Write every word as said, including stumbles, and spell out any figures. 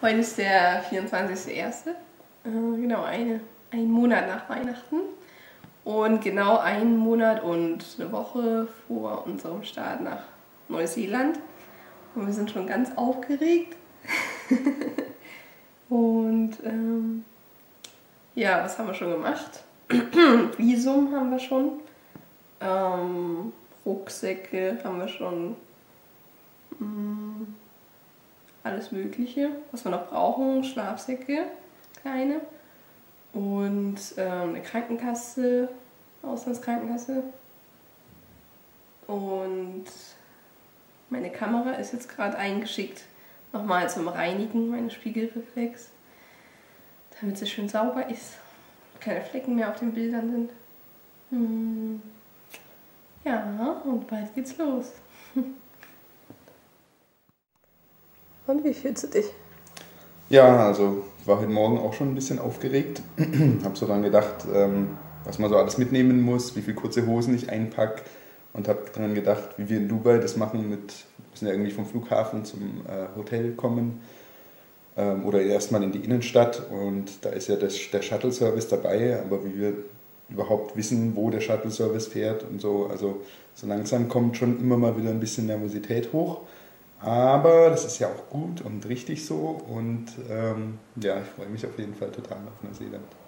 Heute ist der vierundzwanzigster erste Äh, genau, eine, ein Monat nach Weihnachten. Und genau einen Monat und eine Woche vor unserem Start nach Neuseeland. Und wir sind schon ganz aufgeregt. Und ähm, ja, was haben wir schon gemacht? Visum haben wir schon. Ähm, Rucksäcke haben wir schon. Mh, alles Mögliche, was wir noch brauchen. Schlafsäcke, kleine. Und ähm, eine Krankenkasse, Auslandskrankenkasse. Und meine Kamera ist jetzt gerade eingeschickt. Nochmal zum Reinigen, meine Spiegelreflex. Damit sie schön sauber ist. Keine Flecken mehr auf den Bildern sind. Hm. Ja, und bald geht's los. Und wie fühlst du dich? Ja, also ich war heute Morgen auch schon ein bisschen aufgeregt. Habe so dran gedacht, ähm, was man so alles mitnehmen muss, wie viele kurze Hosen ich einpacke. Und habe dran gedacht, wie wir in Dubai das machen mit, wir müssen ja irgendwie vom Flughafen zum äh, Hotel kommen. Ähm, oder erstmal in die Innenstadt. Und da ist ja das, der Shuttle-Service dabei, aber wie wir überhaupt wissen, wo der Shuttle-Service fährt und so. Also so langsam kommt schon immer mal wieder ein bisschen Nervosität hoch. Aber das ist ja auch gut und richtig so und ähm, ja, ich freue mich auf jeden Fall total auf Neuseeland.